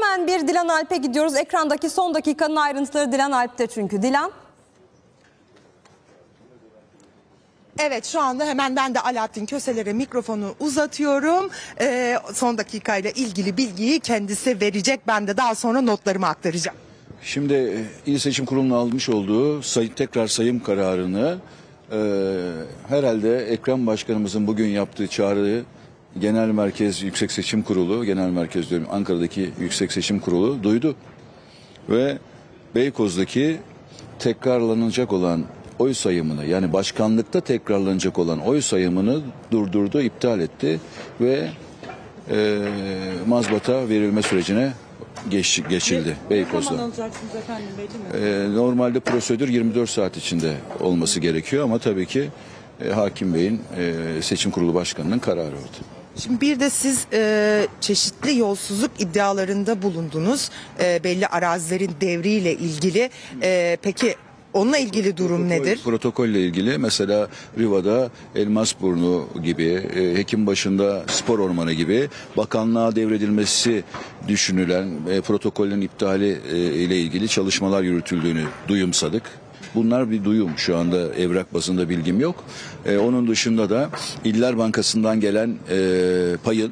Hemen bir Dilan Alp'e gidiyoruz. Ekrandaki son dakikanın ayrıntıları Dilan Alp'te çünkü. Dilan. Evet, şu anda hemen ben de Alaaddin Köseler'e mikrofonu uzatıyorum. Son dakikayla ilgili bilgiyi kendisi verecek. Ben de daha sonra notlarımı aktaracağım. Şimdi İl Seçim Kurulu'nun almış olduğu tekrar sayım kararını herhalde Ekrem Başkanımızın bugün yaptığı çağrıyı Genel Merkez Yüksek Seçim Kurulu, Genel Merkez diyorum Ankara'daki Yüksek Seçim Kurulu duydu. Ve Beykoz'daki tekrarlanacak olan oy sayımını, yani başkanlıkta tekrarlanacak olan oy sayımını durdurdu, iptal etti ve mazbata verilme sürecine geçildi Beykoz'da. Ne zaman alacaksınız efendim, belli mi? Normalde prosedür 24 saat içinde olması gerekiyor ama tabii ki Hakim Bey'in seçim kurulu başkanının kararı oldu. Şimdi bir de siz çeşitli yolsuzluk iddialarında bulundunuz. Belli arazilerin devriyle ilgili. Peki onunla ilgili durum nedir? Protokolle ilgili mesela Riva'da Elmasburnu gibi, Hekimbaşı'nda Spor Ormanı gibi bakanlığa devredilmesi düşünülen protokolün iptali ile ilgili çalışmalar yürütüldüğünü duyumsadık. Bunlar bir duyum, şu anda evrak bazında bilgim yok. Onun dışında da İller Bankası'ndan gelen payın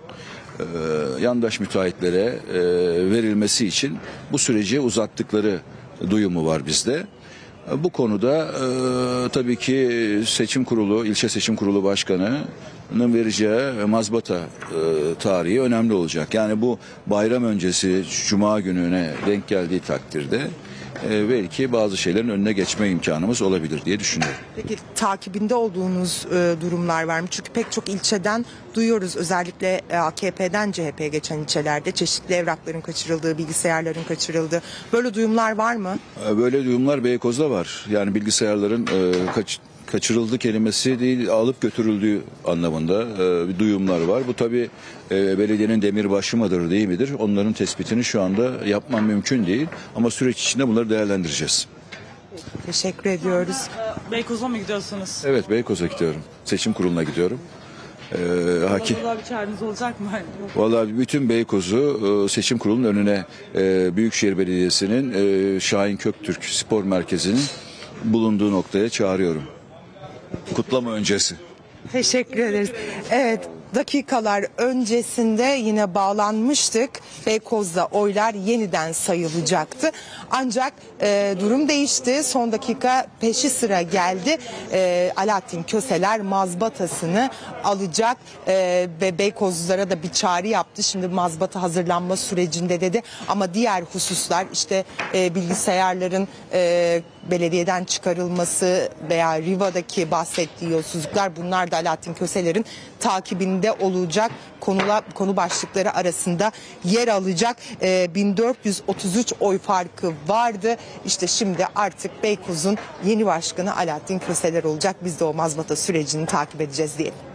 yandaş müteahhitlere verilmesi için bu süreci uzattıkları duyumu var bizde. Bu konuda tabii ki seçim kurulu, ilçe seçim kurulu başkanının vereceği mazbata tarihi önemli olacak. Yani bu bayram öncesi Cuma gününe denk geldiği takdirde belki bazı şeylerin önüne geçme imkanımız olabilir diye düşünüyorum. Peki takibinde olduğunuz durumlar var mı? Çünkü pek çok ilçeden duyuyoruz, özellikle AKP'den CHP'ye geçen ilçelerde çeşitli evrakların kaçırıldığı, bilgisayarların kaçırıldığı böyle duyumlar var mı? Böyle duyumlar Beykoz'da var. Yani bilgisayarların kaçırıldı kelimesi değil, alıp götürüldüğü anlamında bir duyumlar var. Bu tabii belediyenin demirbaşı mıdır değil midir? Onların tespitini şu anda yapmam mümkün değil. Ama süreç içinde bunları değerlendireceğiz. Teşekkür ediyoruz. Beykoz'a mı gidiyorsunuz? Evet, Beykoz'a gidiyorum. Seçim kuruluna gidiyorum. Vallahi bir çağrınız olacak mı? Vallahi bütün Beykoz'u seçim kurulunun önüne Büyükşehir Belediyesi'nin Şahin Köktürk Spor Merkezi'nin bulunduğu noktaya çağırıyorum. Kutlama öncesi. Teşekkür ederiz. Evet, dakikalar öncesinde yine bağlanmıştık. Beykoz'da oylar yeniden sayılacaktı. Ancak durum değişti. Son dakika peşi sıra geldi. Alaaddin Köseler mazbatasını alacak ve Beykozlulara da bir çağrı yaptı. Şimdi mazbata hazırlanma sürecinde dedi. Ama diğer hususlar, işte bilgisayarların belediyeden çıkarılması veya Riva'daki bahsettiği yolsuzluklar, bunlar da Alaaddin Köseler'in takibinde olacak konu başlıkları arasında yer alacak. 1433 oy farkı vardı. İşte şimdi artık Beykoz'un yeni başkanı Alaaddin Köseler olacak. Biz de o mazbata sürecini takip edeceğiz diyelim.